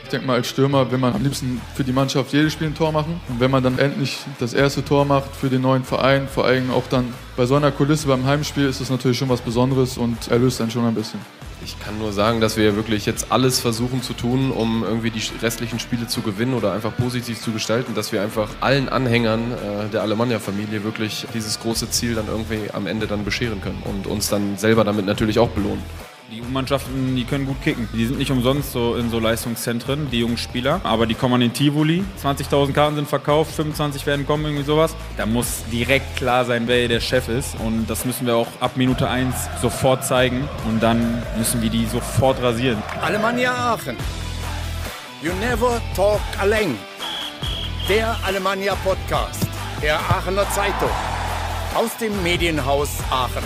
Ich denke mal, als Stürmer will man am liebsten für die Mannschaft jedes Spiel ein Tor machen. Und wenn man dann endlich das erste Tor macht für den neuen Verein, vor allem auch dann bei so einer Kulisse beim Heimspiel, ist das natürlich schon was Besonderes und erlöst dann schon ein bisschen. Ich kann nur sagen, dass wir wirklich jetzt alles versuchen zu tun, um irgendwie die restlichen Spiele zu gewinnen oder einfach positiv zu gestalten, dass wir einfach allen Anhängern der Alemannia-Familie wirklich dieses große Ziel dann irgendwie am Ende dann bescheren können und uns dann selber damit natürlich auch belohnen. Die U-Mannschaften, die können gut kicken. Die sind nicht umsonst so in so Leistungszentren, die jungen Spieler. Aber die kommen an den Tivoli, 20.000 Karten sind verkauft, 25 werden kommen, irgendwie sowas. Da muss direkt klar sein, wer der Chef ist. Und das müssen wir auch ab Minute 1 sofort zeigen. Und dann müssen wir die sofort rasieren. Alemannia Aachen. You never talk alone. Der Alemannia Podcast. Der Aachener Zeitung. Aus dem Medienhaus Aachen.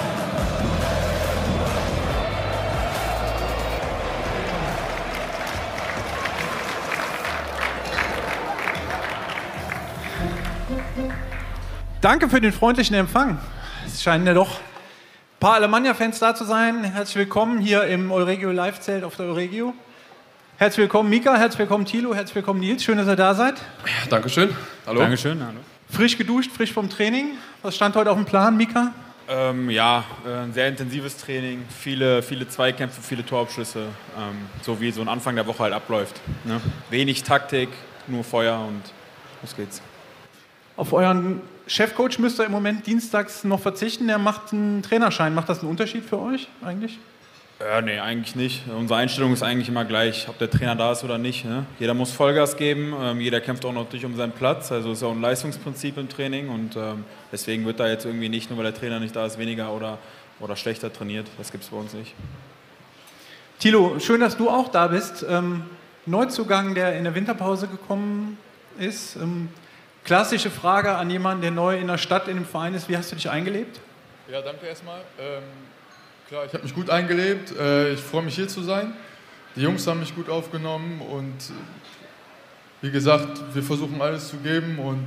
Danke für den freundlichen Empfang. Es scheinen ja doch ein paar Alemannia-Fans da zu sein. Herzlich willkommen hier im Euregio Live-Zelt auf der Euregio. Herzlich willkommen Mika, herzlich willkommen Thilo, herzlich willkommen Nils. Schön, dass ihr da seid. Ja, Dankeschön. Hallo. Dankeschön. Hallo. Frisch geduscht, frisch vom Training. Was stand heute auf dem Plan, Mika? Ein sehr intensives Training, viele Zweikämpfe, viele Torabschüsse, so wie so ein Anfang der Woche halt abläuft. Ne? Wenig Taktik, nur Feuer und los geht's. Auf euren Chefcoach müsst ihr im Moment dienstags noch verzichten. Der macht einen Trainerschein. Macht das einen Unterschied für euch eigentlich? Nee, eigentlich nicht. Unsere Einstellung ist eigentlich immer gleich, ob der Trainer da ist oder nicht. Ne? Jeder muss Vollgas geben, jeder kämpft auch natürlich um seinen Platz. Also es ist auch ein Leistungsprinzip im Training und deswegen wird da jetzt irgendwie nicht, nur weil der Trainer nicht da ist, weniger oder schlechter trainiert. Das gibt es bei uns nicht. Thilo, schön, dass du auch da bist. Neuzugang, der in der Winterpause gekommen ist. Klassische Frage an jemanden, der neu in der Stadt, in dem Verein ist. Wie hast du dich eingelebt? Ja, danke erstmal. Klar, ich habe mich gut eingelebt. Ich freue mich, hier zu sein. Die Jungs haben mich gut aufgenommen und wie gesagt, wir versuchen alles zu geben. Und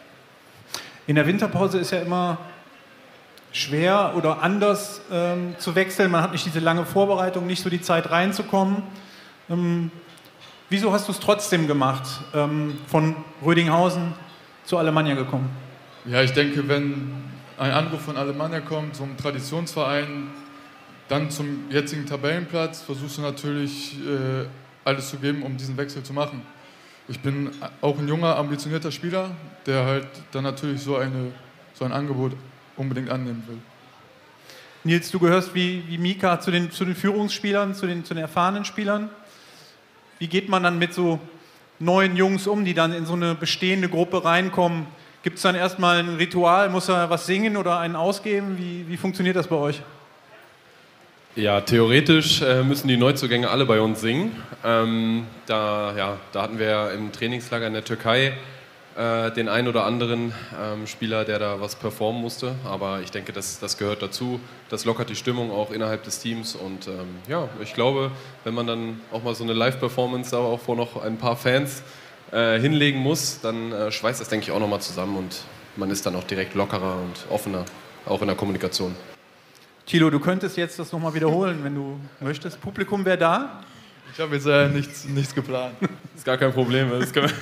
in der Winterpause ist ja immer schwer oder anders zu wechseln. Man hat nicht diese lange Vorbereitung, nicht so die Zeit reinzukommen. Wieso hast du es trotzdem gemacht, von Rödinghausen zu Alemannia gekommen? Ja, ich denke, wenn ein Anruf von Alemannia kommt, so ein Traditionsverein, dann zum jetzigen Tabellenplatz, versuchst du natürlich alles zu geben, um diesen Wechsel zu machen. Ich bin auch ein junger, ambitionierter Spieler, der halt dann natürlich so ein Angebot unbedingt annehmen will. Nils, du gehörst wie Mika zu den Führungsspielern, zu den erfahrenen Spielern. Wie geht man dann mit so neuen Jungs um, die dann in so eine bestehende Gruppe reinkommen? Gibt es dann erstmal ein Ritual? Muss er was singen oder einen ausgeben? Wie funktioniert das bei euch? Ja, theoretisch müssen die Neuzugänge alle bei uns singen. Da hatten wir im Trainingslager in der Türkei den einen oder anderen Spieler, der da was performen musste. Aber ich denke, das gehört dazu. Das lockert die Stimmung auch innerhalb des Teams. Und ich glaube, wenn man dann auch mal so eine Live-Performance, aber auch vor noch ein paar Fans hinlegen muss, dann schweißt das, denke ich, auch nochmal zusammen. Und man ist dann auch direkt lockerer und offener, auch in der Kommunikation. Thilo, du könntest jetzt das nochmal wiederholen, wenn du möchtest. Publikum wäre da? Ich habe jetzt nichts geplant. Ist gar kein Problem.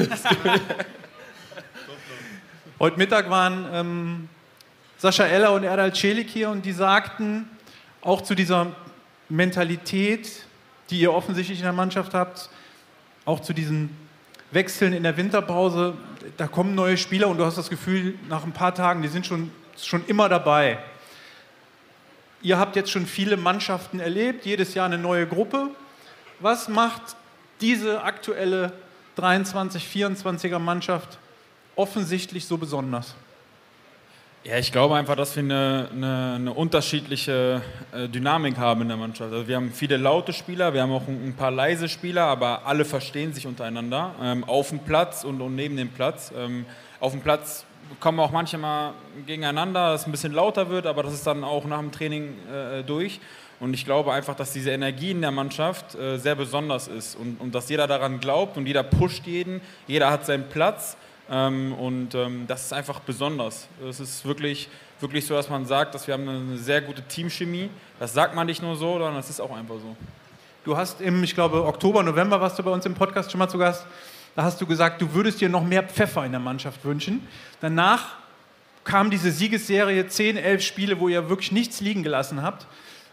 Heute Mittag waren Sascha Eller und Erdal Çelik hier und die sagten, auch zu dieser Mentalität, die ihr offensichtlich in der Mannschaft habt, auch zu diesen Wechseln in der Winterpause, da kommen neue Spieler und du hast das Gefühl, nach ein paar Tagen, die sind schon immer dabei. Ihr habt jetzt schon viele Mannschaften erlebt, jedes Jahr eine neue Gruppe. Was macht diese aktuelle 23-, 24er Mannschaft offensichtlich so besonders? Ja, ich glaube einfach, dass wir eine unterschiedliche Dynamik haben in der Mannschaft. Also wir haben viele laute Spieler, wir haben auch ein paar leise Spieler, aber alle verstehen sich untereinander auf dem Platz und neben dem Platz. Auf dem Platz kommen auch manchmal gegeneinander, dass es ein bisschen lauter wird, aber das ist dann auch nach dem Training durch. Und ich glaube einfach, dass diese Energie in der Mannschaft sehr besonders ist und dass jeder daran glaubt und jeder pusht jeden, jeder hat seinen Platz. Das ist einfach besonders. Es ist wirklich so, dass man sagt, dass wir haben eine sehr gute Teamchemie. Das sagt man nicht nur so, sondern das ist auch einfach so. Du hast ich glaube, Oktober, November warst du bei uns im Podcast schon mal zu Gast. Da hast du gesagt, du würdest dir noch mehr Pfeffer in der Mannschaft wünschen. Danach kam diese Siegesserie, 10, 11 Spiele, wo ihr wirklich nichts liegen gelassen habt.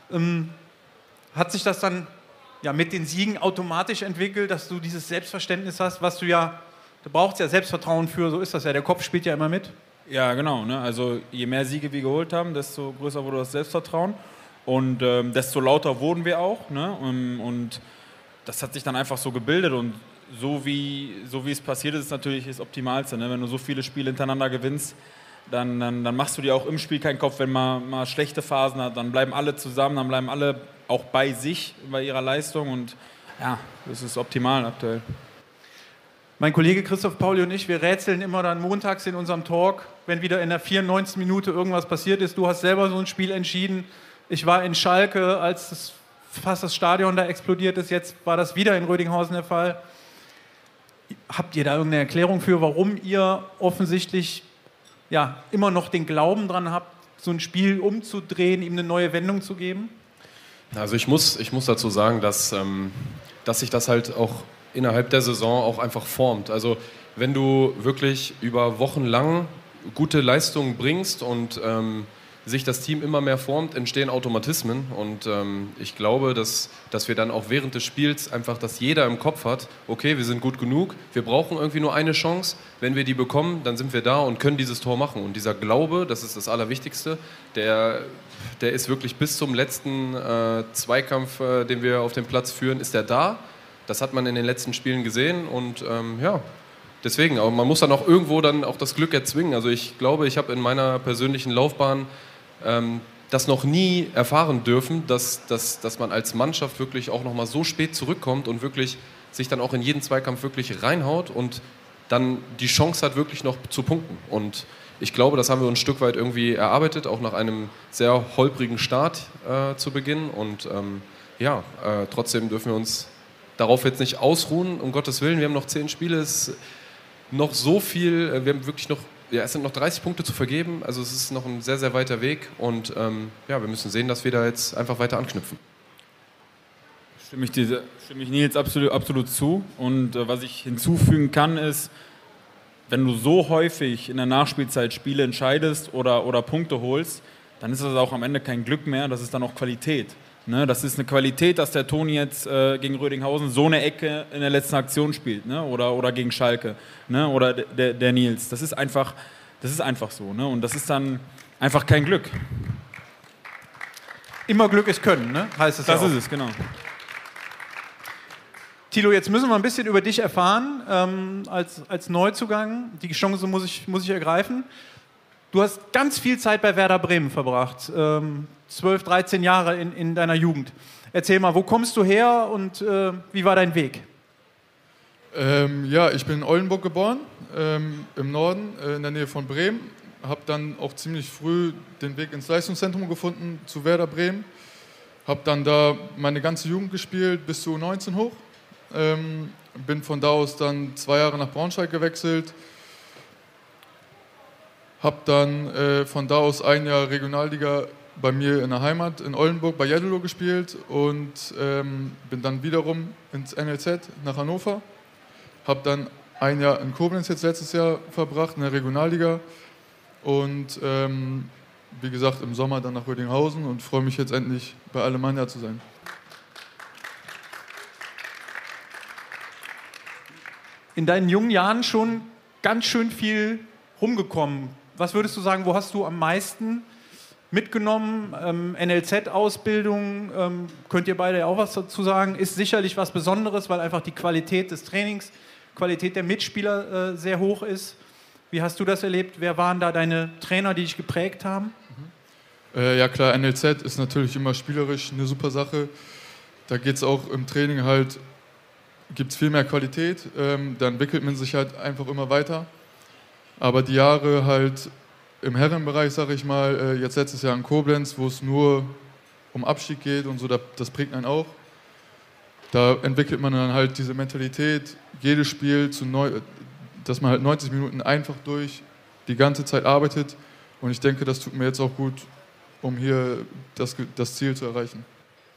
Hat sich das dann mit den Siegen automatisch entwickelt, dass du dieses Selbstverständnis hast, was du da brauchst ja Selbstvertrauen für, so ist das ja, der Kopf spielt ja immer mit. Ja, genau. Ne? Also je mehr Siege wir geholt haben, desto größer wurde das Selbstvertrauen und desto lauter wurden wir auch. Ne? Und das hat sich dann einfach so gebildet und so wie es passiert ist, ist natürlich das Optimalste. Ne? Wenn du so viele Spiele hintereinander gewinnst, dann machst du dir auch im Spiel keinen Kopf, wenn man mal schlechte Phasen hat. Dann bleiben alle zusammen, dann bleiben alle auch bei sich, bei ihrer Leistung und ja, das ist optimal aktuell. Mein Kollege Christoph Pauli und ich, wir rätseln immer dann montags in unserem Talk, wenn wieder in der 94. Minute irgendwas passiert ist. Du hast selber so ein Spiel entschieden. Ich war in Schalke, als fast das Stadion da explodiert ist. Jetzt war das wieder in Rödinghausen der Fall. Habt ihr da irgendeine Erklärung für, warum ihr offensichtlich immer noch den Glauben dran habt, so ein Spiel umzudrehen, ihm eine neue Wendung zu geben? Also ich muss dazu sagen, dass sich das halt auch innerhalb der Saison auch einfach formt. Also wenn du wirklich über Wochen lang gute Leistungen bringst und sich das Team immer mehr formt, entstehen Automatismen und ich glaube, dass wir dann auch während des Spiels einfach, dass jeder im Kopf hat, okay, wir sind gut genug, wir brauchen irgendwie nur eine Chance, wenn wir die bekommen, dann sind wir da und können dieses Tor machen und dieser Glaube, das ist das Allerwichtigste, der ist wirklich bis zum letzten Zweikampf, den wir auf dem Platz führen, ist der da. Das hat man in den letzten Spielen gesehen und deswegen, aber man muss dann auch irgendwo dann auch das Glück erzwingen. Also ich glaube, ich habe in meiner persönlichen Laufbahn das noch nie erfahren dürfen, dass man als Mannschaft wirklich auch noch mal so spät zurückkommt und wirklich sich dann auch in jeden Zweikampf wirklich reinhaut und dann die Chance hat, wirklich noch zu punkten. Und ich glaube, das haben wir uns ein Stück weit irgendwie erarbeitet, auch nach einem sehr holprigen Start zu Beginn. Und trotzdem dürfen wir uns darauf jetzt nicht ausruhen, um Gottes Willen. Wir haben noch 10 Spiele, es ist noch so viel, wir haben wirklich noch, es sind noch 30 Punkte zu vergeben, also es ist noch ein sehr, sehr weiter Weg und wir müssen sehen, dass wir da jetzt einfach weiter anknüpfen. Stimme ich Nils absolut zu und was ich hinzufügen kann ist, wenn du so häufig in der Nachspielzeit Spiele entscheidest oder Punkte holst, dann ist das auch am Ende kein Glück mehr, das ist dann auch Qualität. Ne, das ist eine Qualität, dass der Toni jetzt gegen Rödinghausen so eine Ecke in der letzten Aktion spielt, ne? oder gegen Schalke, ne? Oder der Nils. Das ist einfach so. Ne? Und das ist dann einfach kein Glück. Immer Glück ist Können, ne? Heißt es ja auch. Das ist es, genau. Thilo, jetzt müssen wir ein bisschen über dich erfahren, als Neuzugang. Die Chance muss ich ergreifen. Du hast ganz viel Zeit bei Werder Bremen verbracht, 12, 13 Jahre in deiner Jugend. Erzähl mal, wo kommst du her und wie war dein Weg? Ich bin in Oldenburg geboren, im Norden, in der Nähe von Bremen. Habe dann auch ziemlich früh den Weg ins Leistungszentrum gefunden, zu Werder Bremen. Habe dann da meine ganze Jugend gespielt, bis zu U19 hoch. Bin von da aus dann 2 Jahre nach Braunschweig gewechselt. Habe dann von da aus 1 Jahr Regionalliga bei mir in der Heimat in Oldenburg bei Jeddelo gespielt und bin dann wiederum ins NLZ nach Hannover. Habe dann 1 Jahr in Koblenz jetzt letztes Jahr verbracht in der Regionalliga und wie gesagt im Sommer dann nach Rödinghausen und freue mich jetzt endlich bei Alemannia zu sein. In deinen jungen Jahren schon ganz schön viel rumgekommen. Was würdest du sagen, wo hast du am meisten mitgenommen? NLZ-Ausbildung, könnt ihr beide ja auch was dazu sagen, ist sicherlich was Besonderes, weil einfach die Qualität des Trainings, Qualität der Mitspieler sehr hoch ist. Wie hast du das erlebt? Wer waren da deine Trainer, die dich geprägt haben? Ja klar, NLZ ist natürlich immer spielerisch eine super Sache. Da geht es auch im Training halt, gibt es viel mehr Qualität, da entwickelt man sich halt einfach immer weiter. Aber die Jahre halt im Herrenbereich, sage ich mal, jetzt letztes Jahr in Koblenz, wo es nur um Abstieg geht und so, das prägt einen auch. Da entwickelt man dann halt diese Mentalität, jedes Spiel, dass man halt 90 Minuten einfach durch die ganze Zeit arbeitet. Und ich denke, das tut mir jetzt auch gut, um hier das Ziel zu erreichen.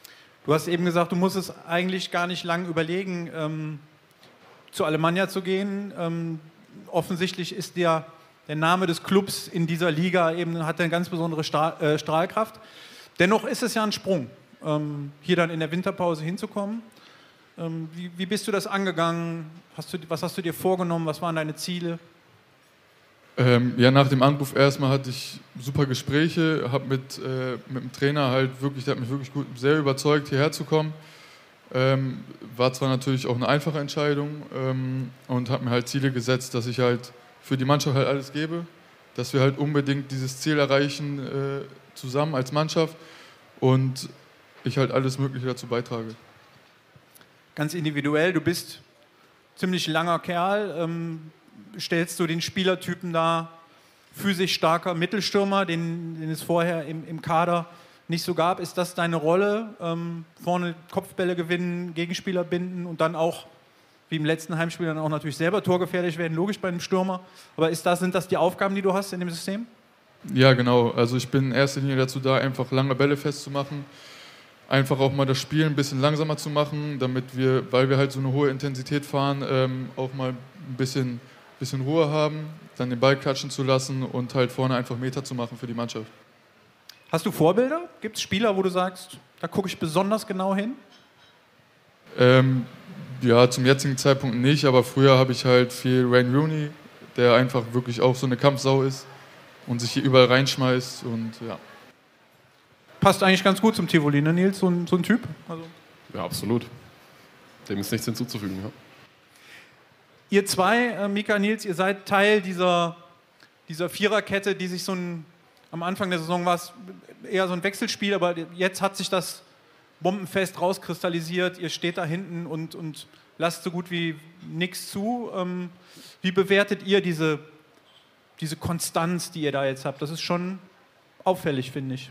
Du hast eben gesagt, du musstest eigentlich gar nicht lang überlegen, zu Alemannia zu gehen. Offensichtlich ist der Name des Clubs in dieser Liga eben, hat eine ganz besondere Strahlkraft. Dennoch ist es ja ein Sprung, hier dann in der Winterpause hinzukommen. Wie bist du das angegangen? Was hast du dir vorgenommen? Was waren deine Ziele? Ja, nach dem Anruf erstmal hatte ich super Gespräche, habe mit dem Trainer halt wirklich, der hat mich wirklich sehr überzeugt, hierher zu kommen. War zwar natürlich auch eine einfache Entscheidung und habe mir halt Ziele gesetzt, dass ich halt für die Mannschaft halt alles gebe, dass wir halt unbedingt dieses Ziel erreichen zusammen als Mannschaft und ich halt alles Mögliche dazu beitrage. Ganz individuell, du bist ziemlich langer Kerl, stellst du den Spielertypen dar, physisch starker Mittelstürmer, den es vorher im Kader nicht so gab. Ist das deine Rolle? Vorne Kopfbälle gewinnen, Gegenspieler binden und dann auch, wie im letzten Heimspiel, dann auch natürlich selber torgefährlich werden, logisch bei einem Stürmer. Aber sind das die Aufgaben, die du hast in dem System? Ja, genau. Also ich bin in erster Linie dazu da, einfach lange Bälle festzumachen. Einfach auch mal das Spiel ein bisschen langsamer zu machen, damit wir, weil wir halt so eine hohe Intensität fahren, auch mal ein bisschen Ruhe haben, dann den Ball klatschen zu lassen und halt vorne einfach Meter zu machen für die Mannschaft. Hast du Vorbilder? Gibt es Spieler, wo du sagst, da gucke ich besonders genau hin? Ja, zum jetzigen Zeitpunkt nicht, aber früher habe ich halt viel Wayne Rooney, der einfach wirklich auch so eine Kampfsau ist und sich hier überall reinschmeißt und ja. Passt eigentlich ganz gut zum Tivoli, ne Nils, so ein Typ? Also. Ja, absolut. Dem ist nichts hinzuzufügen. Ja. Ihr zwei, Mika, Nils, ihr seid Teil dieser Viererkette, die sich am Anfang der Saison war es eher so ein Wechselspiel, aber jetzt hat sich das bombenfest rauskristallisiert. Ihr steht da hinten und lasst so gut wie nichts zu. Wie bewertet ihr diese Konstanz, die ihr da jetzt habt? Das ist schon auffällig, finde ich.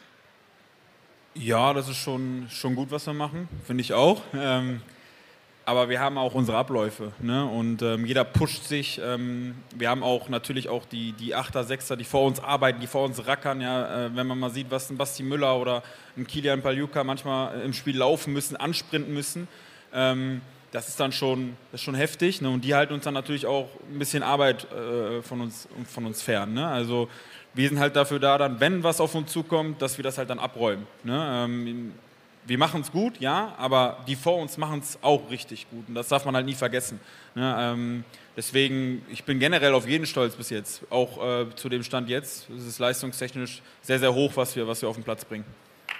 Ja, das ist schon gut, was wir machen, finde ich auch. Aber wir haben auch unsere Abläufe, ne? Und jeder pusht sich. Wir haben auch natürlich auch die Achter, Sechser, die vor uns arbeiten, die vor uns rackern. Ja? Wenn man mal sieht, was ein Basti Müller oder ein Kilian Paljuka manchmal im Spiel laufen müssen, ansprinten müssen, das ist dann schon heftig. Ne? Und die halten uns dann natürlich auch ein bisschen Arbeit von uns fern. Ne? Also wir sind halt dafür da, dann, wenn was auf uns zukommt, dass wir das halt dann abräumen. Ne? Wir machen es gut, ja, aber die vor uns machen es auch richtig gut und das darf man halt nie vergessen. Ne? Deswegen, ich bin generell auf jeden stolz bis jetzt, auch zu dem Stand jetzt. Es ist leistungstechnisch sehr, sehr hoch, was wir auf den Platz bringen.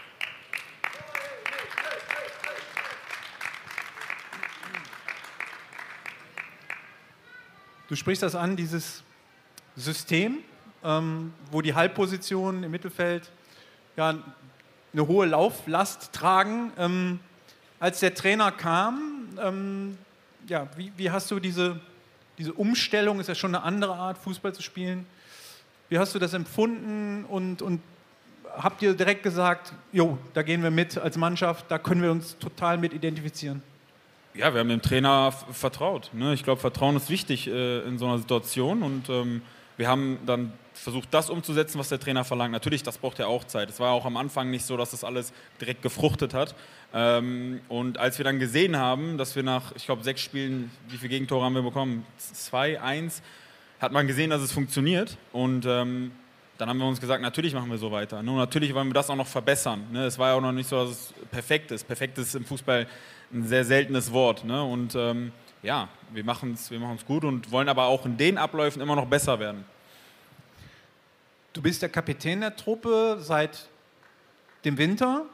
Du sprichst das an, dieses System, wo die Halbpositionen im Mittelfeld ja, eine hohe Lauflast tragen. Als der Trainer kam, ja, wie hast du diese Umstellung, ist ja schon eine andere Art, Fußball zu spielen, wie hast du das empfunden und habt ihr direkt gesagt, jo, da gehen wir mit als Mannschaft, da können wir uns total mit identifizieren? Ja, wir haben dem Trainer vertraut. Ne? Ich glaube, Vertrauen ist wichtig in so einer Situation und wir haben dann versucht, das umzusetzen, was der Trainer verlangt. Natürlich, das braucht ja auch Zeit. Es war auch am Anfang nicht so, dass das alles direkt gefruchtet hat. Und als wir dann gesehen haben, dass wir nach, ich glaube, 6 Spielen, wie viele Gegentore haben wir bekommen? 2, 1, hat man gesehen, dass es funktioniert. Und dann haben wir uns gesagt, natürlich machen wir so weiter. Ne? Und natürlich wollen wir das auch noch verbessern. Ne? Es war ja auch noch nicht so, dass es perfekt ist. Perfekt ist im Fußball ein sehr seltenes Wort. Ne? Und ja, wir machen es gut und wollen aber auch in den Abläufen immer noch besser werden. Du bist der Kapitän der Truppe seit dem Winter.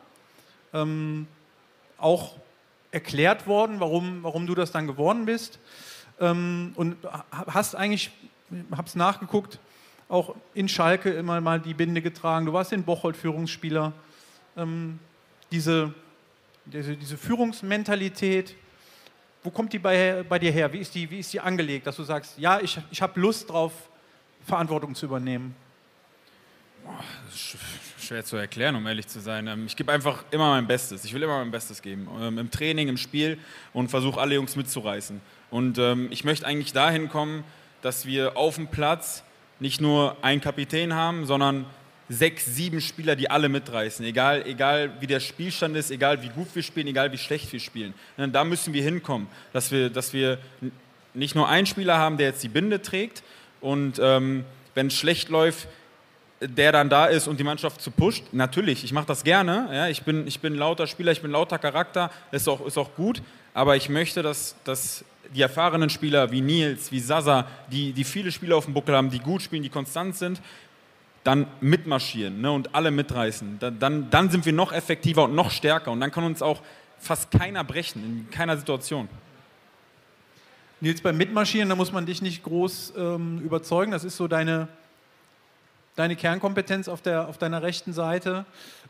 Auch erklärt worden, warum du das dann geworden bist. Und hast eigentlich, hab's nachgeguckt, auch in Schalke immer mal die Binde getragen. Du warst in Bocholt Führungsspieler. Diese Führungsmentalität, wo kommt die bei dir her? Wie ist die angelegt, dass du sagst, ja, ich habe Lust drauf, Verantwortung zu übernehmen? Das ist schwer zu erklären, um ehrlich zu sein. Ich gebe einfach immer mein Bestes. Ich will immer mein Bestes geben. Im Training, im Spiel und versuche alle Jungs mitzureißen. Und ich möchte eigentlich dahin kommen, dass wir auf dem Platz nicht nur einen Kapitän haben, sondern 6, 7 Spieler, die alle mitreißen. Egal wie der Spielstand ist, egal wie gut wir spielen, egal wie schlecht wir spielen. Da müssen wir hinkommen, dass wir nicht nur einen Spieler haben, der jetzt die Binde trägt und wenn es schlecht läuft, der dann da ist und die Mannschaft zu pusht. Natürlich, ich mache das gerne. Ja, ich bin ein lauter Spieler, ich bin ein lauter Charakter, ist auch gut. Aber ich möchte, dass die erfahrenen Spieler wie Nils, wie Sasa, die viele Spiele auf dem Buckel haben, die gut spielen, die konstant sind, dann mitmarschieren, ne, und alle mitreißen. Dann sind wir noch effektiver und noch stärker. Und dann kann uns auch fast keiner brechen, in keiner Situation. Nils, beim Mitmarschieren, da muss man dich nicht groß überzeugen. Das ist so deine Kernkompetenz auf deiner rechten Seite.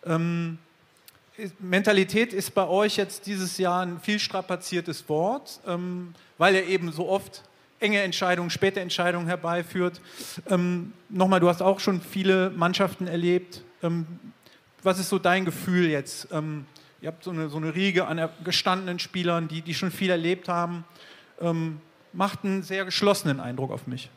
Mentalität ist bei euch jetzt dieses Jahr ein viel strapaziertes Wort, weil er eben so oft enge Entscheidungen, späte Entscheidungen herbeiführt. Nochmal, du hast auch schon viele Mannschaften erlebt. Was ist so dein Gefühl jetzt? Ihr habt so eine Riege an gestandenen Spielern, die schon viel erlebt haben. Macht einen sehr geschlossenen Eindruck auf mich.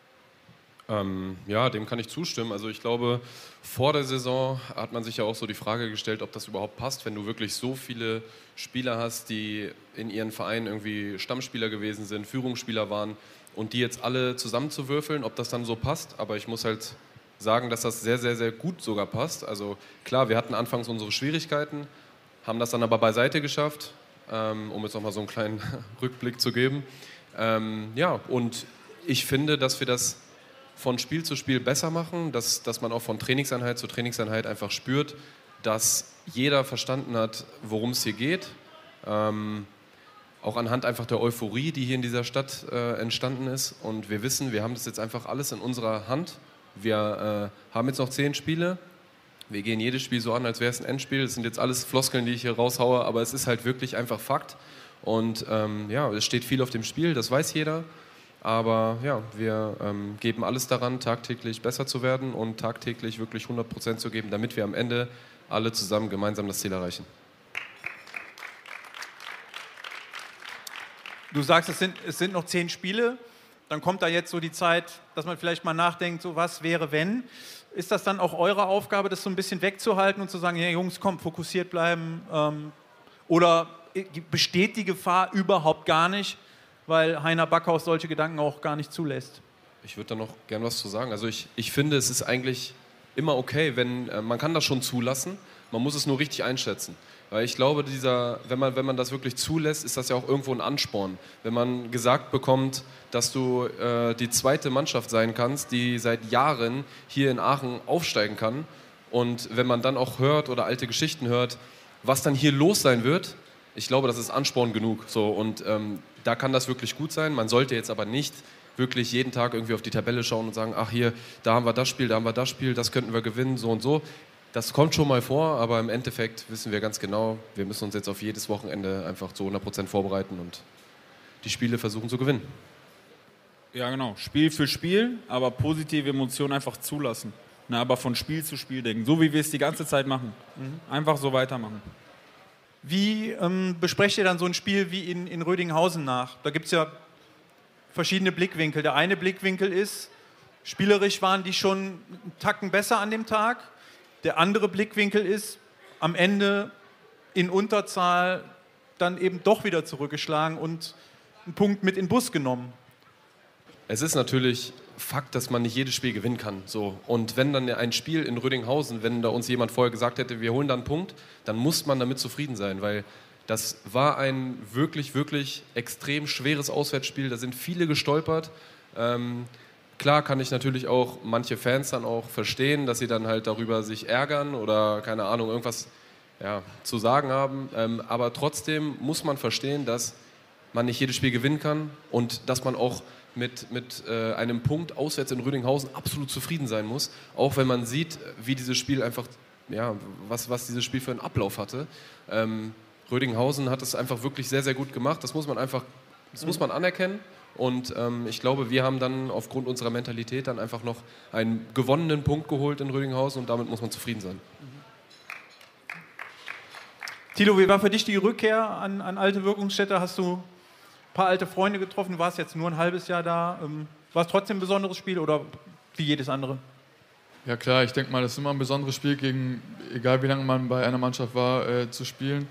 Ja, dem kann ich zustimmen. Also ich glaube, vor der Saison hat man sich ja auch so die Frage gestellt, ob das überhaupt passt, wenn du wirklich so viele Spieler hast, die in ihren Vereinen irgendwie Stammspieler gewesen sind, Führungsspieler waren und die jetzt alle zusammenzuwürfeln, ob das dann so passt. Aber ich muss halt sagen, dass das sehr, sehr, sehr gut sogar passt. Also klar, wir hatten anfangs unsere Schwierigkeiten, haben das dann aber beiseite geschafft, um jetzt nochmal so einen kleinen Rückblick zu geben. Ja, und ich finde, dass wir das von Spiel zu Spiel besser machen, dass man auch von Trainingseinheit zu Trainingseinheit einfach spürt, dass jeder verstanden hat, worum es hier geht. Auch anhand einfach der Euphorie, die hier in dieser Stadt entstanden ist. Und wir wissen, wir haben das jetzt einfach alles in unserer Hand. Wir haben jetzt noch 10 Spiele. Wir gehen jedes Spiel so an, als wäre es ein Endspiel. Das sind jetzt alles Floskeln, die ich hier raushaue, aber es ist halt wirklich einfach Fakt. Und ja, es steht viel auf dem Spiel, das weiß jeder. Aber ja, wir geben alles daran, tagtäglich besser zu werden und tagtäglich wirklich 100% zu geben, damit wir am Ende alle zusammen gemeinsam das Ziel erreichen. Du sagst, es sind noch 10 Spiele. Dann kommt da jetzt so die Zeit, dass man vielleicht mal nachdenkt, so was wäre, wenn. Ist das dann auch eure Aufgabe, das so ein bisschen wegzuhalten und zu sagen, ja Jungs, komm, fokussiert bleiben? Oder besteht die Gefahr überhaupt gar nicht, weil Heiner Backhaus solche Gedanken auch gar nicht zulässt? Ich würde da noch gern was zu sagen. Also ich finde, es ist eigentlich immer okay, wenn man kann das schon zulassen, man muss es nur richtig einschätzen. Weil ich glaube, wenn man das wirklich zulässt, ist das ja auch irgendwo ein Ansporn. Wenn man gesagt bekommt, dass du die zweite Mannschaft sein kannst, die seit Jahren hier in Aachen aufsteigen kann, und wenn man dann auch hört oder alte Geschichten hört, was dann hier los sein wird, ich glaube, das ist Ansporn genug. So, und da kann das wirklich gut sein. Man sollte jetzt aber nicht wirklich jeden Tag irgendwie auf die Tabelle schauen und sagen, ach hier, da haben wir das Spiel, da haben wir das Spiel, das könnten wir gewinnen, so und so. Das kommt schon mal vor, aber im Endeffekt wissen wir ganz genau, wir müssen uns jetzt auf jedes Wochenende einfach zu 100% vorbereiten und die Spiele versuchen zu gewinnen. Ja, genau. Spiel für Spiel, aber positive Emotionen einfach zulassen. Aber von Spiel zu Spiel denken, so wie wir es die ganze Zeit machen. Einfach so weitermachen. Wie besprecht ihr dann so ein Spiel wie in Rödinghausen nach? Da gibt es ja verschiedene Blickwinkel. Der eine Blickwinkel ist, spielerisch waren die schon einen Tacken besser an dem Tag. Der andere Blickwinkel ist, am Ende in Unterzahl dann eben doch wieder zurückgeschlagen und einen Punkt mit in den Bus genommen. Es ist natürlich Fakt, dass man nicht jedes Spiel gewinnen kann. So. Und wenn dann ein Spiel in Rödinghausen, wenn da uns jemand vorher gesagt hätte, wir holen da einen Punkt, dann muss man damit zufrieden sein, weil das war ein wirklich, wirklich extrem schweres Auswärtsspiel. Da sind viele gestolpert. Klar kann ich natürlich auch manche Fans dann auch verstehen, dass sie dann halt darüber sich ärgern oder, keine Ahnung, irgendwas zu sagen haben. Aber trotzdem muss man verstehen, dass man nicht jedes Spiel gewinnen kann und dass man auch mit einem Punkt auswärts in Rödinghausen absolut zufrieden sein muss. Auch wenn man sieht, wie dieses Spiel einfach, was dieses Spiel für einen Ablauf hatte. Rödinghausen hat es einfach wirklich sehr, sehr gut gemacht. Das muss man anerkennen. Und ich glaube, wir haben dann aufgrund unserer Mentalität dann einfach noch einen gewonnenen Punkt geholt in Rödinghausen und damit muss man zufrieden sein. Thilo, wie war für dich die Rückkehr an alte Wirkungsstätte? Hast du ein paar alte Freunde getroffen? Du warst jetzt nur ein halbes Jahr da. War es trotzdem ein besonderes Spiel oder wie jedes andere? Ja klar, ich denke mal, das ist immer ein besonderes Spiel, gegen, egal wie lange man bei einer Mannschaft war, zu spielen.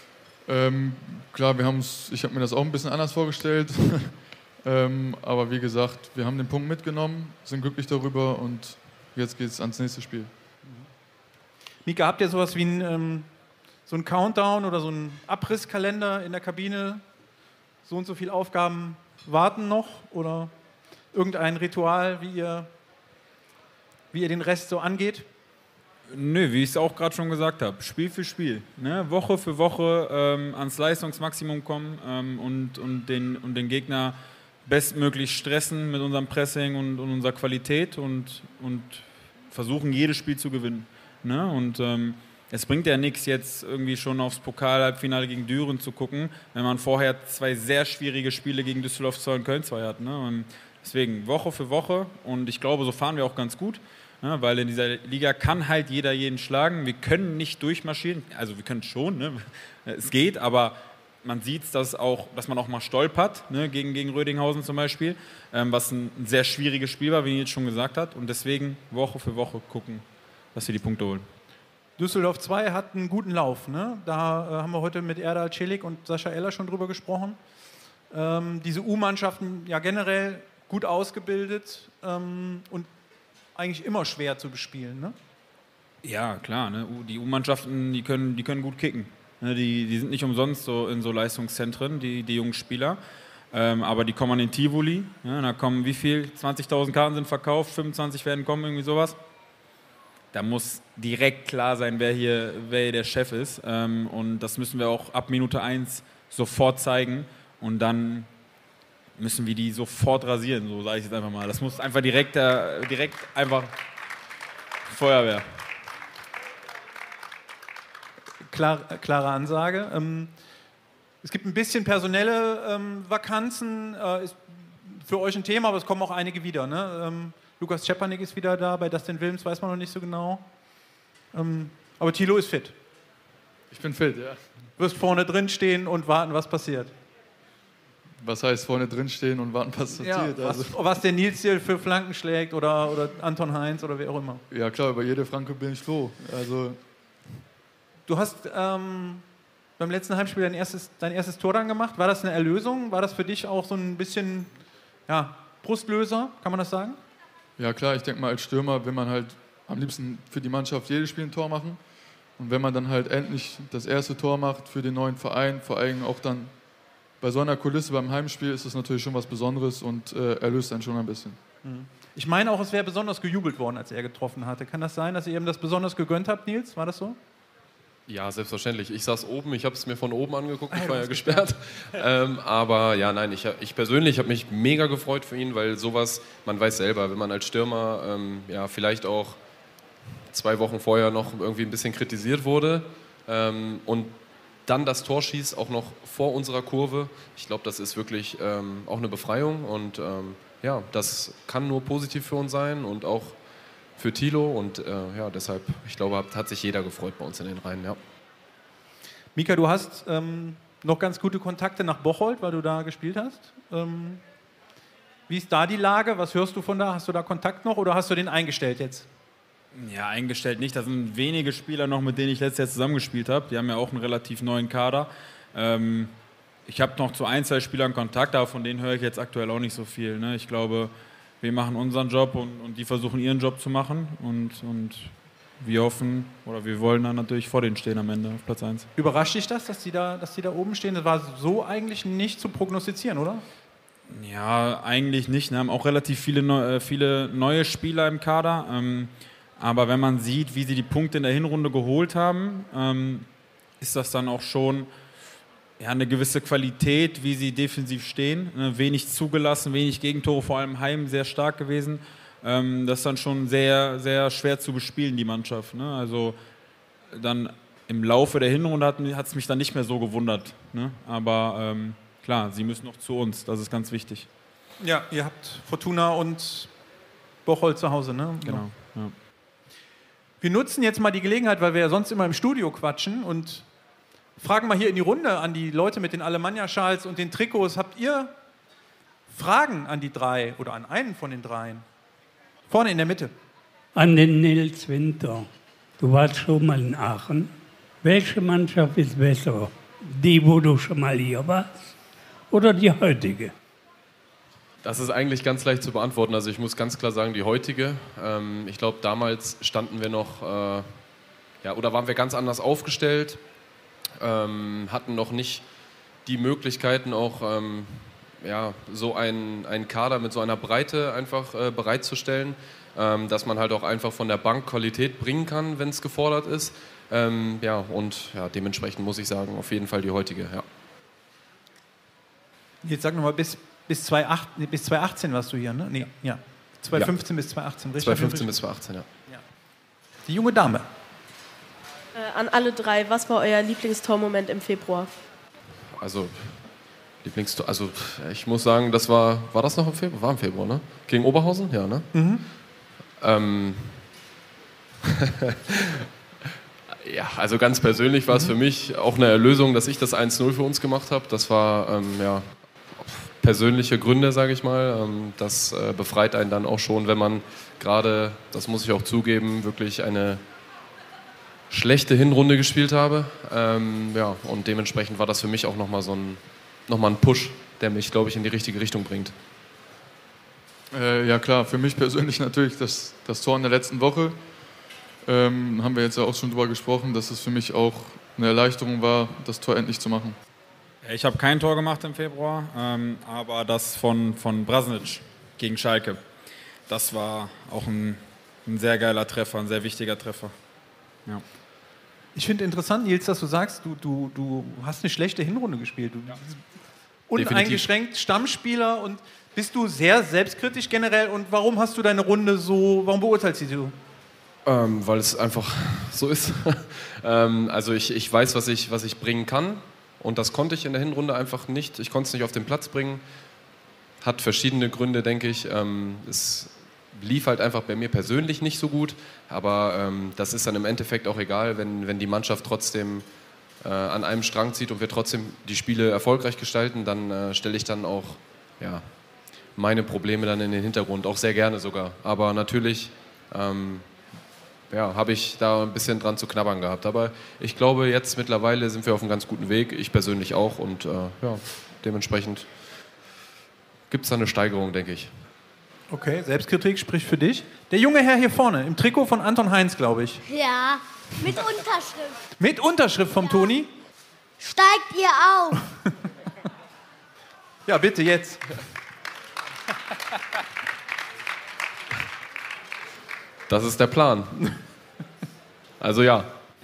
Klar, ich habe mir das auch ein bisschen anders vorgestellt, aber wie gesagt, wir haben den Punkt mitgenommen, sind glücklich darüber und jetzt geht es ans nächste Spiel. Mika, habt ihr sowas wie so einen Countdown oder so einen Abrisskalender in der Kabine? So und so viele Aufgaben warten noch oder irgendein Ritual, wie ihr den Rest so angeht? Nö, wie ich es auch gerade schon gesagt habe, Spiel für Spiel. Ne? Woche für Woche ans Leistungsmaximum kommen und den Gegner bestmöglich stressen mit unserem Pressing und unserer Qualität und versuchen, jedes Spiel zu gewinnen. Ne? Und es bringt ja nichts, jetzt irgendwie schon aufs Pokal-Halbfinale gegen Düren zu gucken, wenn man vorher 2 sehr schwierige Spiele gegen Düsseldorf 2 und Köln 2 hat. Ne? Und deswegen Woche für Woche und ich glaube, so fahren wir auch ganz gut. Ja, weil in dieser Liga kann halt jeder jeden schlagen. Wir können nicht durchmarschieren, also wir können schon, ne? Es geht, aber man sieht es, dass man auch mal stolpert, ne? gegen Rödinghausen zum Beispiel, was ein sehr schwieriges Spiel war, wie Nils schon gesagt hat. Und deswegen Woche für Woche gucken, dass wir die Punkte holen. Düsseldorf 2 hat einen guten Lauf. Ne? Da haben wir heute mit Erdal Celik und Sascha Eller schon drüber gesprochen. Diese U-Mannschaften ja generell gut ausgebildet und eigentlich immer schwer zu bespielen, ne? Ja, klar. Ne? Die U-Mannschaften, die können gut kicken. Ne? Die sind nicht umsonst so in so Leistungszentren, die jungen Spieler. Aber die kommen an den Tivoli. Ja? Da kommen wie viel? 20.000 Karten sind verkauft, 25 werden kommen, irgendwie sowas. Da muss direkt klar sein, wer hier der Chef ist. Und das müssen wir auch ab Minute 1 sofort zeigen. Und dann müssen wir die sofort rasieren, so sage ich jetzt einfach mal. Das muss einfach direkt einfach Feuerwehr. Klare Ansage. Es gibt ein bisschen personelle Vakanzen, ist für euch ein Thema, aber es kommen auch einige wieder. Ne? Lukas Czepanik ist wieder da, bei Dustin Wilms weiß man noch nicht so genau. Aber Thilo ist fit. Ich bin fit, ja. Du wirst vorne drin stehen und warten, was passiert. Was heißt vorne drin stehen und warten, was passiert? Ja, was der Nils hier für Flanken schlägt oder Anton Heinz oder wer auch immer. Ja klar, über jede Flanke bin ich froh. Also du hast beim letzten Heimspiel dein erstes Tor dann gemacht. War das eine Erlösung? War das für dich auch so ein bisschen Brustlöser, kann man das sagen? Ja klar, ich denke mal, als Stürmer will man halt am liebsten für die Mannschaft jedes Spiel ein Tor machen. Und wenn man dann halt endlich das erste Tor macht für den neuen Verein, vor allem auch dann bei so einer Kulisse beim Heimspiel, ist das natürlich schon was Besonderes und erlöst einen schon ein bisschen. Ich meine auch, es wäre besonders gejubelt worden, als er getroffen hatte. Kann das sein, dass ihr ihm das besonders gegönnt habt, Nils? War das so? Ja, selbstverständlich. Ich saß oben, ich habe es mir von oben angeguckt, ich war ja gesperrt. Aber ja, nein, ich persönlich habe mich mega gefreut für ihn, weil sowas, man weiß selber, wenn man als Stürmer vielleicht auch 2 Wochen vorher noch irgendwie ein bisschen kritisiert wurde und dann das Tor schießt, auch noch vor unserer Kurve. Ich glaube, das ist wirklich auch eine Befreiung und das kann nur positiv für uns sein und auch für Thilo und deshalb, ich glaube, hat sich jeder gefreut bei uns in den Reihen. Ja. Mika, du hast noch ganz gute Kontakte nach Bocholt, weil du da gespielt hast. Wie ist da die Lage? Was hörst du von da? Hast du da Kontakt noch oder hast du den eingestellt jetzt? Ja, eingestellt nicht. Das sind wenige Spieler noch, mit denen ich letztes Jahr zusammengespielt habe. Die haben ja auch einen relativ neuen Kader. Ich habe noch zu 1, 2 Spielern Kontakt, aber von denen höre ich jetzt aktuell auch nicht so viel. Ne? Ich glaube, wir machen unseren Job und die versuchen ihren Job zu machen. Und wir hoffen, oder wir wollen dann natürlich vor denen stehen am Ende auf Platz 1. Überrascht dich das, dass die da oben stehen? Das war so eigentlich nicht zu prognostizieren, oder? Ja, eigentlich nicht. Wir haben auch relativ viele neue Spieler im Kader. Aber wenn man sieht, wie sie die Punkte in der Hinrunde geholt haben, ist das dann auch schon eine gewisse Qualität, wie sie defensiv stehen. Wenig zugelassen, wenig Gegentore, vor allem Heim sehr stark gewesen. Das ist dann schon sehr, sehr schwer zu bespielen, die Mannschaft. Ne? Also dann im Laufe der Hinrunde hat es mich dann nicht mehr so gewundert. Ne? Aber klar, sie müssen noch zu uns, das ist ganz wichtig. Ja, ihr habt Fortuna und Bocholt zu Hause, ne? Genau, ja. Wir nutzen jetzt mal die Gelegenheit, weil wir ja sonst immer im Studio quatschen und fragen mal hier in die Runde an die Leute mit den Alemannia-Schals und den Trikots. Habt ihr Fragen an die 3 oder an einen von den 3? Vorne in der Mitte. an den Nils Winter. Du warst schon mal in Aachen. Welche Mannschaft ist besser? Die, wo du schon mal hier warst, oder die heutige? Das ist eigentlich ganz leicht zu beantworten. Also ich muss ganz klar sagen, die heutige. Ich glaube, damals standen wir noch, oder waren wir ganz anders aufgestellt, hatten noch nicht die Möglichkeiten auch, so einen Kader mit so einer Breite einfach bereitzustellen, dass man halt auch einfach von der Bank Qualität bringen kann, wenn es gefordert ist. Dementsprechend muss ich sagen, auf jeden Fall die heutige, ja. Jetzt sag nochmal, bis 2018 warst du hier, ne? Nee, ja. 2015 bis 2018, richtig? 2015 bis 2018, ja. Die junge Dame. An alle drei, was war euer Lieblingstormoment im Februar? Also ich muss sagen, das war das noch im Februar? War im Februar, ne? Gegen Oberhausen? Ja, ne? Mhm. Also ganz persönlich war es für mich auch eine Erlösung, dass ich das 1-0 für uns gemacht habe. Das war, persönliche Gründe, sage ich mal. Das befreit einen dann auch schon, wenn man gerade, das muss ich auch zugeben, wirklich eine schlechte Hinrunde gespielt habe. Und dementsprechend war das für mich auch nochmal ein Push, der mich, glaube ich, in die richtige Richtung bringt. Ja klar, für mich persönlich natürlich das Tor in der letzten Woche. Haben wir jetzt ja auch schon drüber gesprochen, dass es für mich auch eine Erleichterung war, das Tor endlich zu machen. Ich habe kein Tor gemacht im Februar, aber das von Brasnic gegen Schalke, das war auch ein sehr geiler Treffer, ein sehr wichtiger Treffer. Ja. Ich finde interessant, Nils, dass du sagst, du hast eine schlechte Hinrunde gespielt. Du uneingeschränkt Stammspieler, und bist du sehr selbstkritisch generell, und warum hast du deine Runde warum beurteilst du sie so? Weil es einfach so ist. Also ich weiß, was ich bringen kann, und das konnte ich in der Hinrunde einfach nicht. Ich konnte es nicht auf den Platz bringen. Hat verschiedene Gründe, denke ich. Es lief halt einfach bei mir persönlich nicht so gut, aber das ist dann im Endeffekt auch egal, wenn die Mannschaft trotzdem an einem Strang zieht und wir trotzdem die Spiele erfolgreich gestalten, dann stelle ich dann auch meine Probleme dann in den Hintergrund, auch sehr gerne sogar. Aber natürlich habe ich da ein bisschen dran zu knabbern gehabt. Aber ich glaube, jetzt mittlerweile sind wir auf einem ganz guten Weg, ich persönlich auch, und dementsprechend gibt es da eine Steigerung, denke ich. Okay, Selbstkritik spricht für dich. Der junge Herr hier vorne, im Trikot von Anton Heinz, glaube ich. Ja, mit Unterschrift. Mit Unterschrift vom Toni? Steigt ihr auf? Ja, bitte, jetzt. Das ist der Plan. Also ja.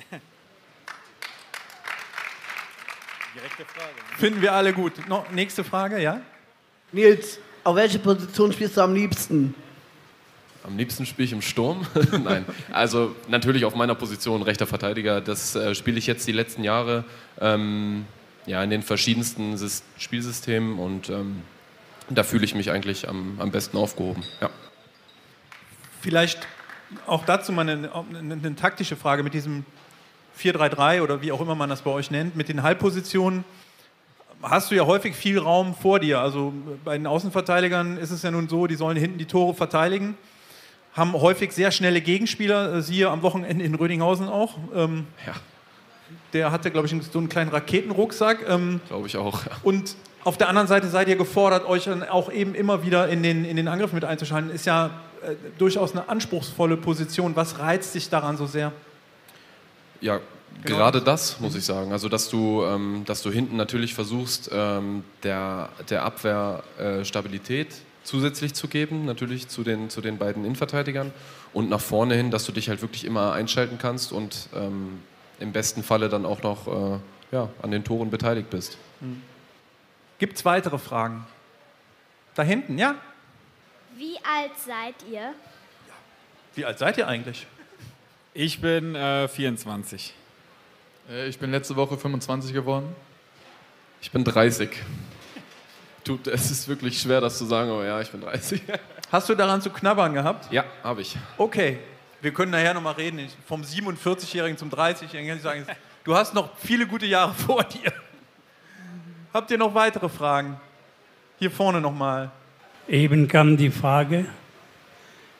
Direkte Frage. Finden wir alle gut. Nächste Frage, ja? Nils, auf welche Position spielst du am liebsten? Am liebsten spiele ich im Sturm. Nein, also natürlich auf meiner Position rechter Verteidiger. Das spiele ich jetzt die letzten Jahre in den verschiedensten Spielsystemen, und da fühle ich mich eigentlich am besten aufgehoben. Ja. Vielleicht auch dazu mal eine taktische Frage mit diesem 4-3-3 oder wie auch immer man das bei euch nennt, mit den Halbpositionen. Hast du ja häufig viel Raum vor dir. Also bei den Außenverteidigern ist es ja nun so, die sollen hinten die Tore verteidigen, haben häufig sehr schnelle Gegenspieler, siehe am Wochenende in Rödinghausen auch. Der hatte, glaube ich, so einen kleinen Raketenrucksack. Glaube ich auch. Ja. Und auf der anderen Seite seid ihr gefordert, euch dann auch eben immer wieder in den Angriff mit einzuschalten. Ist ja durchaus eine anspruchsvolle Position. Was reizt dich daran so sehr? Ja, genau. Gerade das, muss ich sagen. Also, dass du hinten natürlich versuchst, der Abwehr Stabilität zusätzlich zu geben, natürlich zu den beiden Innenverteidigern, und nach vorne hin, dass du dich halt wirklich immer einschalten kannst und im besten Falle dann auch noch an den Toren beteiligt bist. Gibt es weitere Fragen? Da hinten, ja? Wie alt seid ihr? Wie alt seid ihr eigentlich? Ich bin 24. Ich bin letzte Woche 25 geworden. Ich bin 30. Es ist wirklich schwer, das zu sagen, aber ja, ich bin 30. Hast du daran zu knabbern gehabt? Ja, habe ich. Okay, wir können nachher nochmal reden. Vom 47-Jährigen zum 30-Jährigen kann ich sagen, du hast noch viele gute Jahre vor dir. Habt ihr noch weitere Fragen? Hier vorne nochmal. Eben kam die Frage,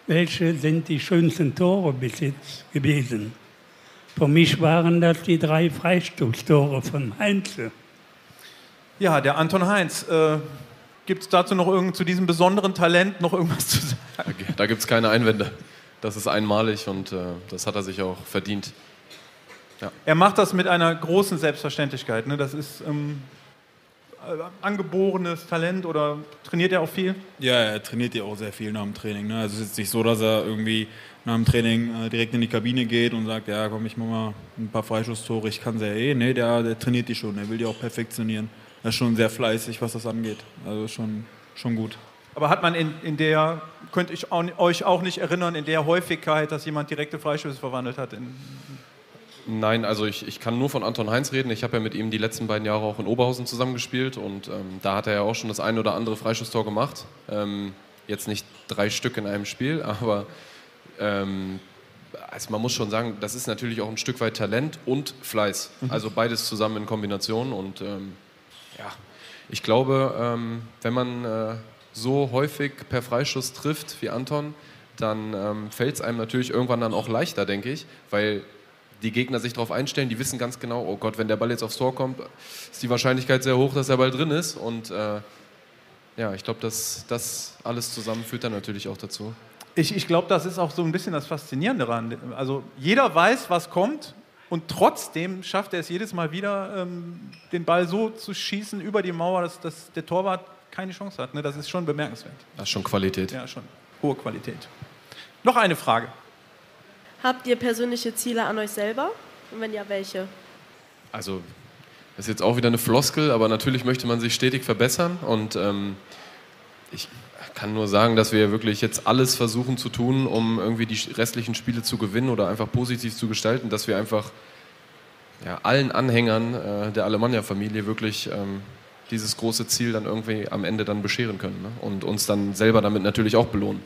welche sind die schönsten Tore bis jetzt gewesen? Für mich waren das die 3 Freistoßtore von Heinze. Ja, der Anton Heinz. Gibt es dazu noch zu diesem besonderen Talent noch irgendwas zu sagen? Da gibt es keine Einwände. Das ist einmalig und das hat er sich auch verdient. Ja. Er macht das mit einer großen Selbstverständlichkeit. Ne? Das ist angeborenes Talent oder trainiert er auch viel? Ja, er trainiert ja auch sehr viel nach dem Training. Ne? Also es ist nicht so, dass er irgendwie nach dem Training direkt in die Kabine geht und sagt, ja komm, ich mach mal ein paar Freistoßtore, ich kann es ja eh. Nee, der trainiert die schon, er will die auch perfektionieren. Er ist schon sehr fleißig, was das angeht. Also schon gut. Aber hat man in der, könnt ich euch auch nicht erinnern, in der Häufigkeit, dass jemand direkte Freistöße verwandelt hat? Nein, also ich kann nur von Anton Heinz reden. Ich habe ja mit ihm die letzten beiden Jahre auch in Oberhausen zusammengespielt und da hat er ja auch schon das ein oder andere Freistoßtor gemacht. Jetzt nicht 3 Stück in einem Spiel, aber also man muss schon sagen, das ist natürlich auch ein Stück weit Talent und Fleiß. Also beides zusammen in Kombination und ja, ich glaube, wenn man so häufig per Freistoß trifft wie Anton, dann fällt es einem natürlich irgendwann dann auch leichter, denke ich, weil die Gegner sich darauf einstellen, die wissen ganz genau, oh Gott, wenn der Ball jetzt aufs Tor kommt, ist die Wahrscheinlichkeit sehr hoch, dass der Ball drin ist und ja, ich glaube, das alles zusammen führt dann natürlich auch dazu. Ich glaube, das ist auch so ein bisschen das Faszinierende daran. Also jeder weiß, was kommt und trotzdem schafft er es jedes Mal wieder, den Ball so zu schießen über die Mauer, dass der Torwart keine Chance hat. Ne? Das ist schon bemerkenswert. Das ist schon Qualität. Ja, schon hohe Qualität. Noch eine Frage. Habt ihr persönliche Ziele an euch selber? Und wenn ja, welche? Also, das ist jetzt auch wieder eine Floskel, aber natürlich möchte man sich stetig verbessern und ich kann nur sagen, dass wir wirklich jetzt alles versuchen zu tun, um irgendwie die restlichen Spiele zu gewinnen oder einfach positiv zu gestalten, dass wir einfach allen Anhängern der Alemannia-Familie wirklich dieses große Ziel dann irgendwie am Ende dann bescheren können, ne? Und uns dann selber damit natürlich auch belohnen.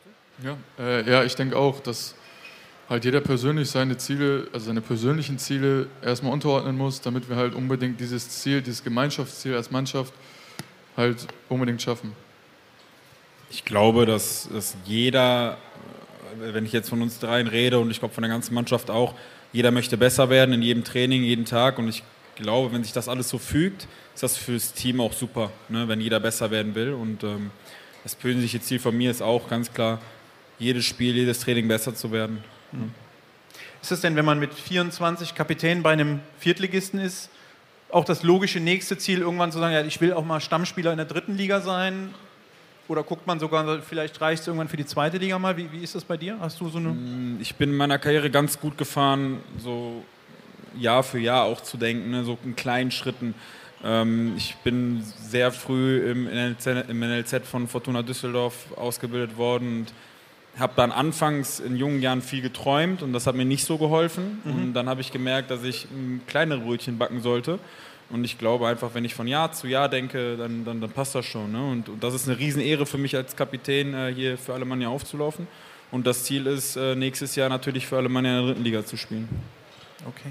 Ja, ich denke auch, dass halt jeder persönlich seine Ziele, also seine persönlichen Ziele erstmal unterordnen muss, damit wir halt unbedingt dieses Ziel, dieses Gemeinschaftsziel als Mannschaft halt unbedingt schaffen. Ich glaube, dass jeder, wenn ich jetzt von uns dreien rede und ich glaube von der ganzen Mannschaft auch, jeder möchte besser werden in jedem Training, jeden Tag und ich glaube, wenn sich das alles so fügt, ist das fürs Team auch super, ne, wenn jeder besser werden will und das persönliche Ziel von mir ist auch ganz klar, jedes Spiel, jedes Training besser zu werden. Mhm. Ist es denn, wenn man mit 24 Kapitän bei einem Viertligisten ist, auch das logische nächste Ziel, irgendwann zu sagen, ja, ich will auch mal Stammspieler in der 3. Liga sein? Oder guckt man sogar, vielleicht reicht es irgendwann für die 2. Liga mal? Wie ist das bei dir? Hast du so eine? Ich bin in meiner Karriere ganz gut gefahren, so Jahr für Jahr auch zu denken, ne, so in kleinen Schritten. Ich bin sehr früh im NLZ von Fortuna Düsseldorf ausgebildet worden und habe dann anfangs in jungen Jahren viel geträumt und das hat mir nicht so geholfen. Und dann habe ich gemerkt, dass ich kleinere Brötchen backen sollte. Und ich glaube einfach, wenn ich von Jahr zu Jahr denke, dann passt das schon. Ne? Und das ist eine Riesenehre für mich als Kapitän, hier für Alemannia aufzulaufen. Und das Ziel ist, nächstes Jahr natürlich für Alemannia in der 3. Liga zu spielen. Okay.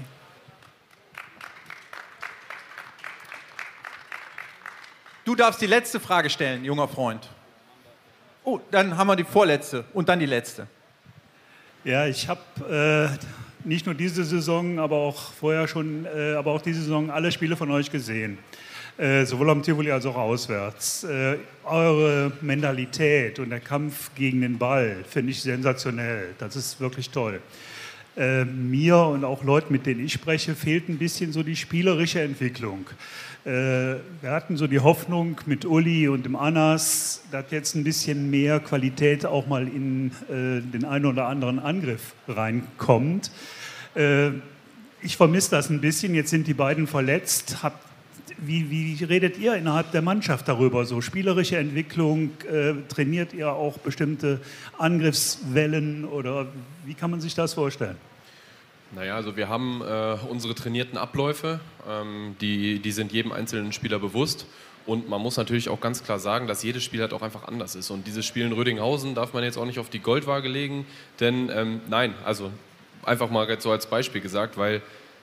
Du darfst die letzte Frage stellen, junger Freund. Oh, dann haben wir die vorletzte und dann die letzte. Ja, ich habe nicht nur diese Saison, aber auch vorher schon, aber auch diese Saison alle Spiele von euch gesehen. Sowohl am Tivoli als auch auswärts. Eure Mentalität und der Kampf gegen den Ball finde ich sensationell. Das ist wirklich toll. Mir und auch Leuten, mit denen ich spreche, fehlt ein bisschen so die spielerische Entwicklung. Wir hatten so die Hoffnung mit Uli und dem Anas, dass jetzt ein bisschen mehr Qualität auch mal in den einen oder anderen Angriff reinkommt. Ich vermisse das ein bisschen, jetzt sind die beiden verletzt. Wie redet ihr innerhalb der Mannschaft darüber? So spielerische Entwicklung, trainiert ihr auch bestimmte Angriffswellen oder wie kann man sich das vorstellen? Naja, also wir haben unsere trainierten Abläufe, die sind jedem einzelnen Spieler bewusst und man muss natürlich auch ganz klar sagen, dass jedes Spiel halt auch einfach anders ist und dieses Spiel in Rödinghausen darf man jetzt auch nicht auf die Goldwaage legen, denn nein, also einfach mal so als Beispiel gesagt, weil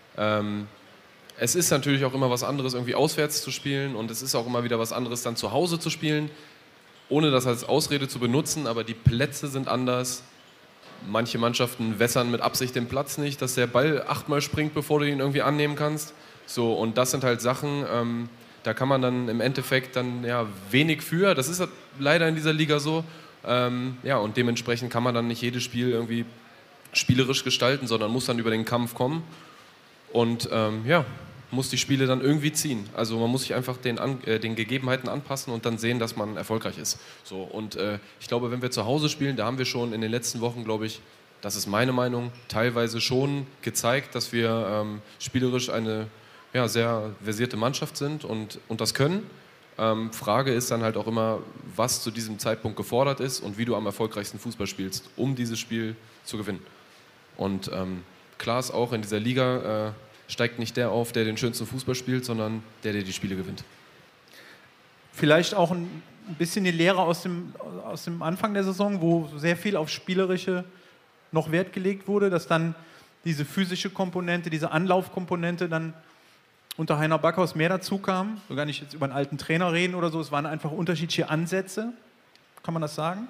es ist natürlich auch immer was anderes, irgendwie auswärts zu spielen und es ist auch immer wieder was anderes, dann zu Hause zu spielen. ohne das als Ausrede zu benutzen, aber die Plätze sind anders. Manche Mannschaften wässern mit Absicht den Platz nicht, dass der Ball 8-mal springt, bevor du ihn irgendwie annehmen kannst. So, und das sind halt Sachen, da kann man dann im Endeffekt dann wenig für. Das ist halt leider in dieser Liga so. Und dementsprechend kann man dann nicht jedes Spiel irgendwie spielerisch gestalten, sondern muss dann über den Kampf kommen und muss die Spiele dann irgendwie ziehen. Also man muss sich einfach den Gegebenheiten anpassen und dann sehen, dass man erfolgreich ist. So, und ich glaube, wenn wir zu Hause spielen, da haben wir schon in den letzten Wochen, glaube ich, das ist meine Meinung, teilweise schon gezeigt, dass wir spielerisch eine sehr versierte Mannschaft sind und das können. Frage ist dann halt auch immer, was zu diesem Zeitpunkt gefordert ist und wie du am erfolgreichsten Fußball spielst, um dieses Spiel zu gewinnen. Und klar ist auch, in dieser Liga steigt nicht der auf, der den schönsten Fußball spielt, sondern der die Spiele gewinnt. Vielleicht auch ein bisschen die Lehre aus dem Anfang der Saison, wo sehr viel auf Spielerische noch Wert gelegt wurde, dass dann diese physische Komponente, diese Anlaufkomponente dann unter Heiner Backhaus mehr dazu kam. So gar nicht jetzt über einen alten Trainer reden oder so, es waren einfach unterschiedliche Ansätze. Kann man das sagen?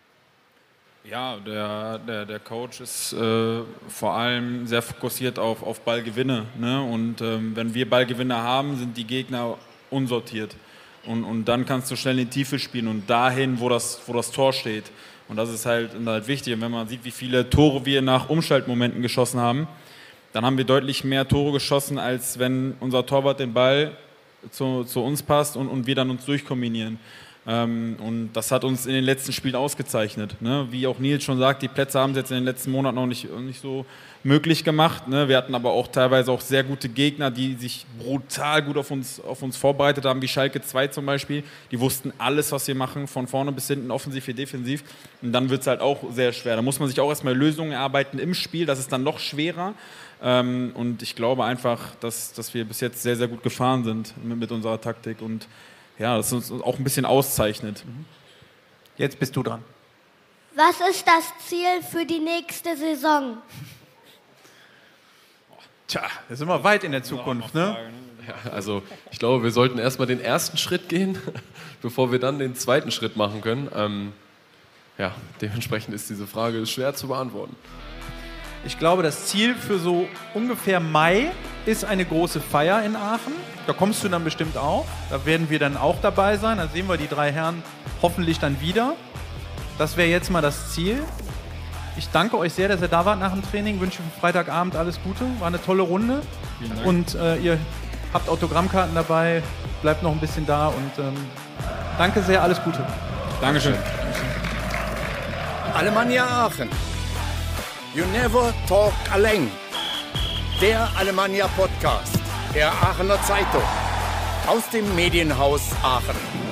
Ja, der Coach ist vor allem sehr fokussiert auf Ballgewinne. Ne? Und wenn wir Ballgewinne haben, sind die Gegner unsortiert. Und dann kannst du schnell in die Tiefe spielen und dahin, wo das Tor steht. Und das ist halt wichtig. Und wenn man sieht, wie viele Tore wir nach Umschaltmomenten geschossen haben, dann haben wir deutlich mehr Tore geschossen, als wenn unser Torwart den Ball zu uns passt und wir dann uns durchkombinieren. Und das hat uns in den letzten Spielen ausgezeichnet. Ne? Wie auch Nils schon sagt, die Plätze haben es jetzt in den letzten Monaten noch nicht so möglich gemacht. Ne? Wir hatten aber auch teilweise auch sehr gute Gegner, die sich brutal gut auf uns vorbereitet haben, wie Schalke 2 zum Beispiel. Die wussten alles, was wir machen, von vorne bis hinten, offensiv wie defensiv. Und dann wird es halt auch sehr schwer. Da muss man sich auch erstmal Lösungen erarbeiten im Spiel. Das ist dann noch schwerer. Und ich glaube einfach, dass wir bis jetzt sehr, sehr gut gefahren sind mit unserer Taktik und das uns auch ein bisschen auszeichnet. Jetzt bist du dran. Was ist das Ziel für die nächste Saison? Tja, da sind wir weit in der Zukunft, ne? Ja, also ich glaube, wir sollten erstmal den ersten Schritt gehen, bevor wir dann den zweiten Schritt machen können. Dementsprechend ist diese Frage schwer zu beantworten. Ich glaube, das Ziel für so ungefähr Mai ist eine große Feier in Aachen. Da kommst du dann bestimmt auch. Da werden wir dann auch dabei sein. Da sehen wir die 3 Herren hoffentlich dann wieder. Das wäre jetzt mal das Ziel. Ich danke euch sehr, dass ihr da wart nach dem Training. Wünsche für Freitagabend alles Gute. War eine tolle Runde. Vielen Dank. Und ihr habt Autogrammkarten dabei. Bleibt noch ein bisschen da. Und danke sehr. Alles Gute. Dankeschön. Alemannia Aachen. You never talk alone. Der Alemannia Podcast der Aachener Zeitung aus dem Medienhaus Aachen.